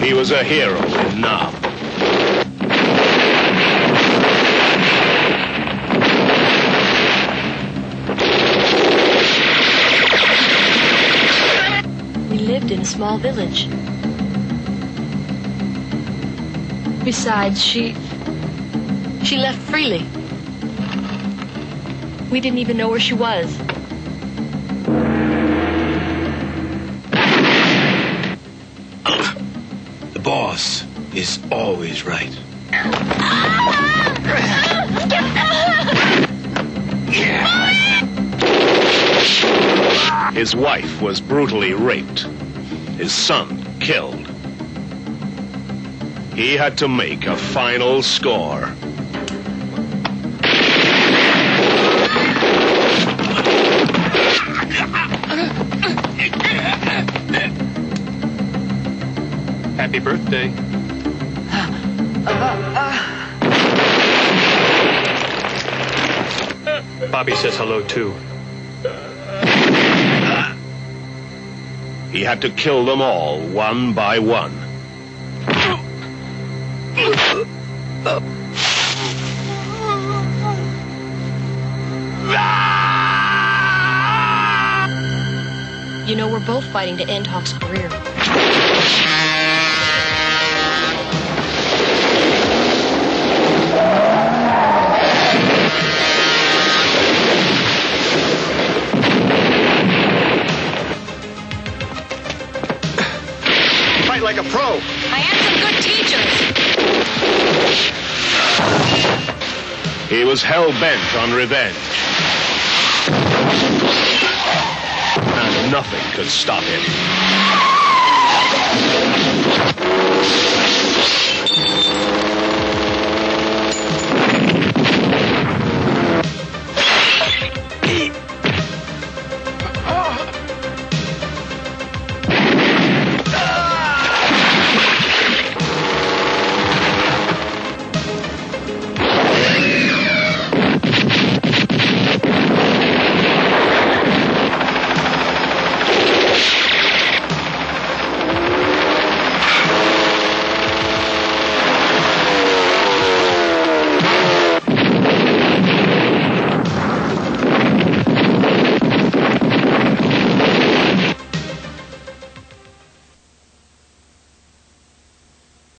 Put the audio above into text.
He was a hero in Nam. We lived in a small village. Besides, she left freely. We didn't even know where she was. The boss is always right. His wife was brutally raped. His son killed. He had to make a final score. Happy birthday. Bobby says hello, too. He had to kill them all, one by one. You know, we're both fighting to end Hawk's career. Fight like a pro. I had some good teachers. He was hell-bent on revenge. And nothing could stop him.